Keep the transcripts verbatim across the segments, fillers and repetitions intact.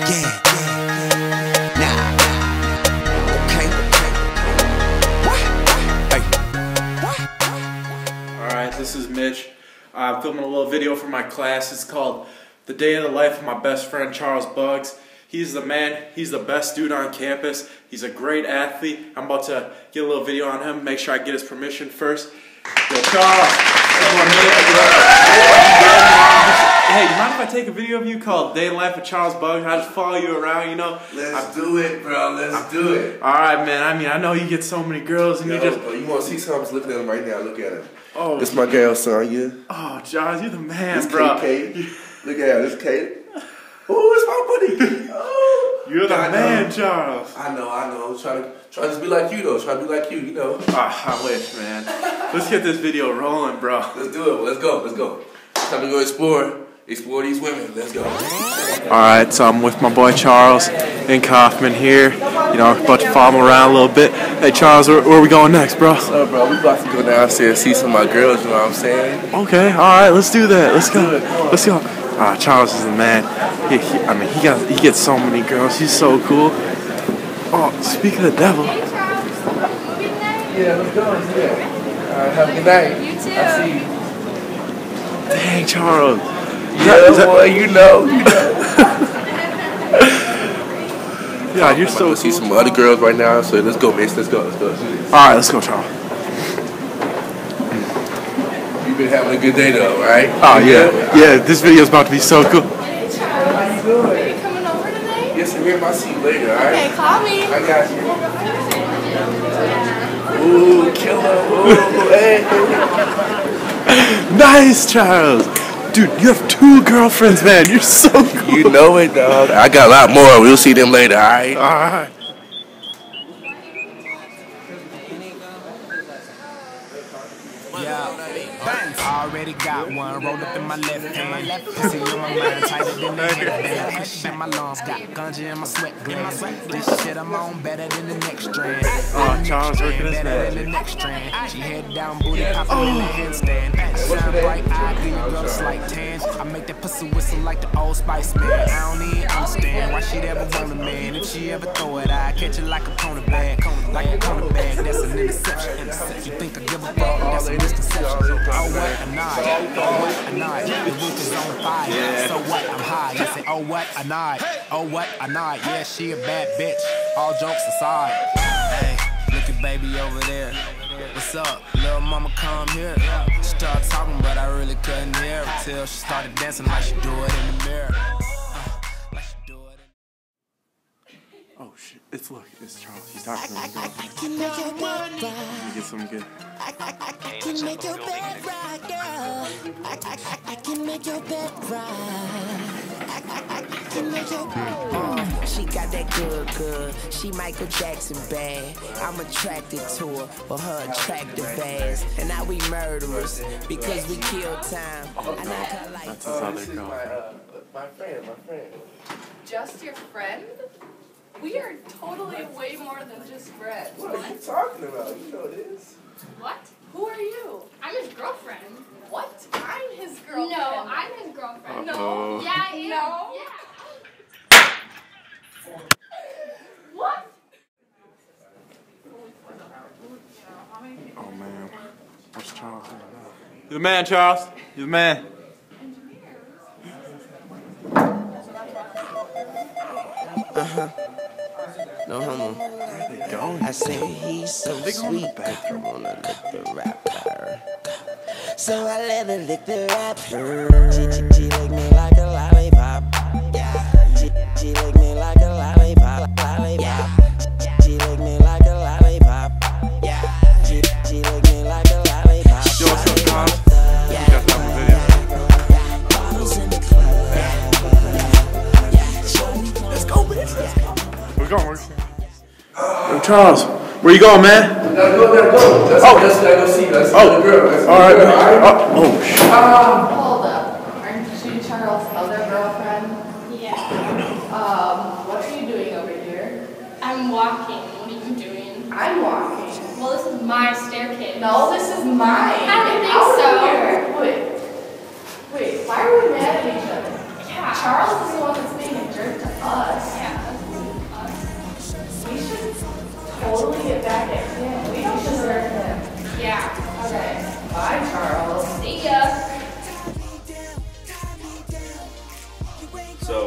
yeah, yeah. Nah. Okay. What? Hey. What? Alright, this is Mitch. I'm filming a little video for my class. It's called The Day of the Life of My Best Friend Charles Buggs. He's the man. He's the best dude on campus. He's a great athlete. I'm about to get a little video on him. Make sure I get his permission first. Yo, Charles. Hey, you mind if I take a video of you called Day in the Life of Charles Buggs? I just follow you around, you know? Let's I, do it, bro. Let's I, do it. Alright, man. I mean, I know you get so many girls and Yo, you just... Oh, you want to see something? I'm just looking at him right now. Look at him. Oh. This is my girl, son. Yeah. Oh, Charles, you're the man, this bro. Kate, Kate. Look at her. This is Kate. Oh, it's my buddy. Oh. You're the I man, know. Charles. I know, I know. Try to, try to just be like you, though. Try to be like you, you know. Ah, I wish, man. Let's get this video rolling, bro. Let's do it. Let's go. Let's go. It's time to go explore. Explore these women. Let's go. Alright, so I'm with my boy Charles and Kaufman here. You know, about to follow him around a little bit. Hey, Charles, where, where are we going next, bro? What's up, bro? We about to go downstairs and see some of my girls, you know what I'm saying? Okay, alright, let's do that. Let's go. Let's go. Ah, Charles is the man. He, he, I mean, he got he gets so many girls. He's so cool. Oh, speaking of the devil. Hey, Charles. Movie tonight? Yeah, let's go. Yeah. All right, have a good night. You too. I'll see you. Dang, Charles. Yeah, that, boy, you know, you know. Yeah, you're so cool. See some other girls right now, so let's go, Mitch. Let's go, let's go. Alright, let's go, Charles. You've been having a good day, though, right? Oh, yeah. Yeah, this video's about to be so cool. Hey, Charles. How you doing? Are you coming over tonight? Yes, I'm here. I'll see you later, all right? Okay, call me. I got you. Ooh, killer. Ooh, hey. Nice, Charles. Dude, you have two girlfriends, man. You're so cool. You know it, dog. I got a lot more. We'll see them later, all right? All right. Already got one rolled up in my left hand. Pussy on my mind, tighter than the headband. Pressure in my lungs, got ganja in my sweat glands. This shit I'm on better than the next strand. Oh, Charles working his better than the next strand. She head down, booty popping in the handstand. Shine bright eye, give you girl a slight tan. I make that pussy whistle like the Old Spice man. I don't even understand why she'd ever want a man. If she ever throw it, I catch it like a corner bag, like a corner bag. That's an interception. You think I give a fuck? That's a misconception. Oh what? A nod, oh what, a nod, the roof is on fire, yeah. So what, I'm high, you say, oh what, a nod, oh what, a nod, yeah, she a bad bitch, all jokes aside. Hey, look at baby over there, what's up, little mama come here. She started talking, but I really couldn't hear her till she started dancing like she do it in the mirror. Oh shit! It's look, it's Charles. He's talking to me. I, I, I can make your bed rock. Let me get some good. I, I, I, I can make your bed rock, girl. I, I, I, I can make your bed rock. I, I, I can make your bed rock. Uh, she got that good, good. She Michael Jackson bad. I'm attracted to her for her attractive ass. And now we murderers because we kill time. Oh, I like her like that's his other girl. My, uh, my friend, my friend. Just your friend? We are totally way more than just friends. What are you talking about? You know this. What? Who are you? I'm his girlfriend. What? I'm his girlfriend. No, I'm his girlfriend. Uh-oh. No. Yeah, I am. No. Yeah. What? Oh man, what's Charles doing now? You're the man, Charles. You're the man. Uh-huh. No homo. Where are they going? I say he's so They go in the sweet. bathroom. I wanna lick the rapper. So I let her lick the rapper. She, she, she lick me like a lollipop. Yeah. She, she lick me like a lollipop. Lollipop. Yeah. She lick me like a lollipop. Yeah. She, she lick me like a lollipop. Yo, what's up, Charles? You got that video. Bottles in the club. Let's go, bitch. We're going. Yo, Charles, where you going, man? We gotta go, we gotta go. Let's, Oh. let's, let's go see. Let's see Oh. the girl. Let's see All right. the girl, all right? Oh, oh shit. Hold up. Aren't you Charles' other girlfriend? Yeah. Um, what are you doing over here? I'm walking. What are you doing? I'm walking. Well, this is my staircase. No, this is mine. I don't Get think out of so. here. Wait. Wait, why are we mad at each other? Yeah. Charles is the one that's being a jerk to us.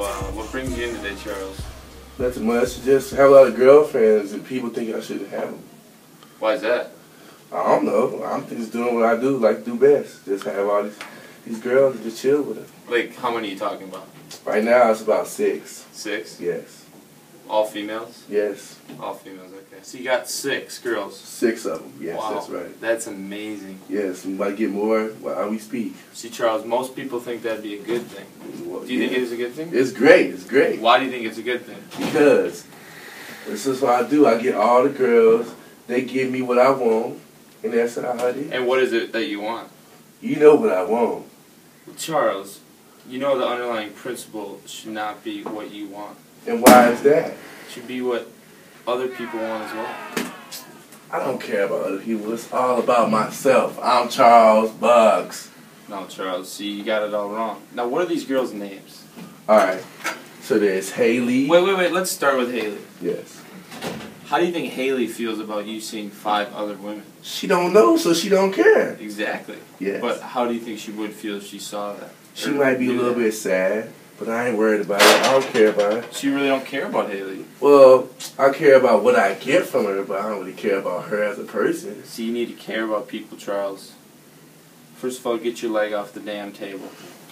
uh, what brings you in today, Charles? Nothing much. Just have a lot of girlfriends and people think I shouldn't have them. Why is that? I don't know. I'm just doing what I do, like do best. Just have all these these girls and just chill with them. Like, how many are you talking about? Right now, it's about six. Six? Yes. All females? Yes. All females, okay. So you got six girls? Six of them. Yes, wow. that's right. That's amazing. Yes, we might get more while we speak. See, Charles, most people think that'd be a good thing. Well, do you yeah. think it is a good thing? It's great. It's great. Why do you think it's a good thing? Because this is what I do. I get all the girls. They give me what I want, and that's how I do. And what is it that you want? You know what I want. Well, Charles, you know the underlying principle should not be what you want. And why is that? It should be what other people want as well. I don't care about other people. It's all about myself. I'm Charles Buggs. No, Charles, see, you got it all wrong. Now, what are these girls' names? Alright. So there's Haley. Wait, wait, wait. Let's start with Haley. Yes. How do you think Haley feels about you seeing five other women? She don't know, so she don't care. Exactly. Yes. But how do you think she would feel if she saw that? She might be a little bit sad, but I ain't worried about it. I don't care about it. So you really don't care about Haley? Well, I care about what I get from her, but I don't really care about her as a person. See, you need to care about people, Charles. First of all, get your leg off the damn table.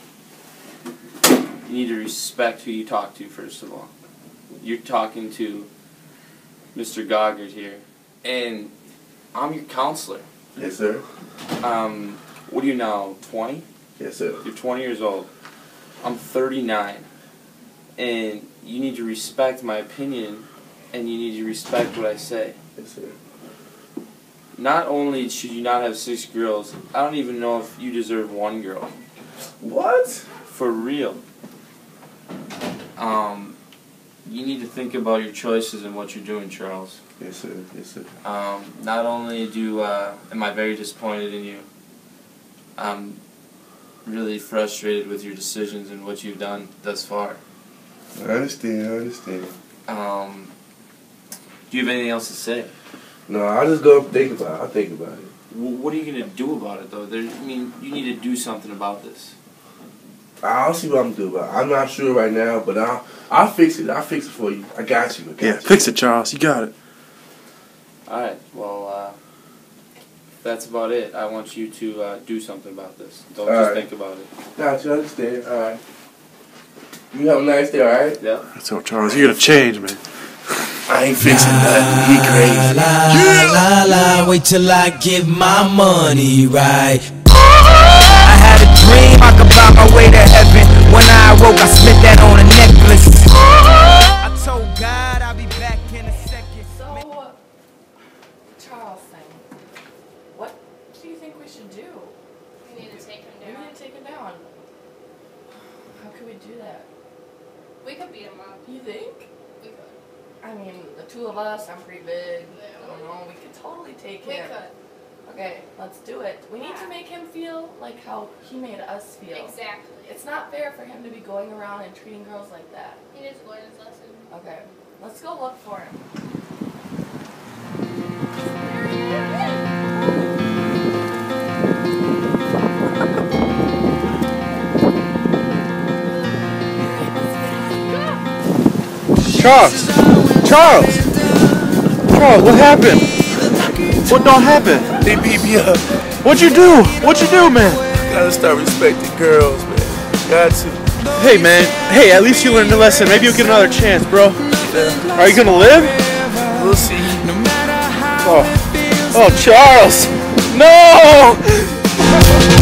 You need to respect who you talk to, first of all. You're talking to Mister Goggard here, and I'm your counselor. Yes, sir. Um, what are you now, twenty? Yes, sir. You're twenty years old. I'm thirty-nine. And you need to respect my opinion, and you need to respect what I say. Yes, sir. Not only should you not have six girls, I don't even know if you deserve one girl. What? For real. Um, you need to think about your choices and what you're doing, Charles. Yes, sir. Yes, sir. Um, not only do uh, am I very disappointed in you, I'm really frustrated with your decisions and what you've done thus far. I understand. I understand. Um, do you have anything else to say? No, I just go and think about it. I'll think about it. W what are you going to do about it, though? There, I mean, you need to do something about this. I'll see what I'm gonna do about it. I'm not sure right now, but I'll I'll fix it. I'll fix it for you. I got you. I got Yeah, you. fix it, Charles. You got it. All right. Well, uh, that's about it. I want you to uh, do something about this. Don't All just right. think about it. Got you. I understand. All right. You have a nice day. All right. Yeah. That's all, Charles. You gotta change, man. I ain't fixing nothing. He crazy. La, la, la, wait till I get my money right. I had a dream I could buy my way to heaven. When I awoke, I spent that on a necklace. I told God I'll be back in a second. So, Charles thing. What do you think we should do? We need to take him We down. need to take him down. How could we do that? We could beat him up. You think? We could. I mean, the two of us, I'm pretty big. I don't know, we could totally take We him. could. Okay, let's do it. We need to make him feel like how he made us feel. Exactly. It's not fair for him to be going around and treating girls like that. He needs to learn his lesson. Okay, let's go look for him. Charles! Charles! Charles, what happened? What don't happen? They beat me up. What'd you do? What'd you do, man? Gotta start respecting girls, man. Got to. Hey, man. Hey, at least you learned a lesson. Maybe you'll get another chance, bro. Are you gonna live? We'll see. Oh, oh, Charles! No!